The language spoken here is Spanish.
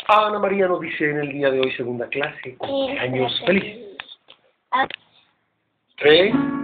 Ana María nos dice en el día de hoy, segunda clase, cumpleaños feliz. 3,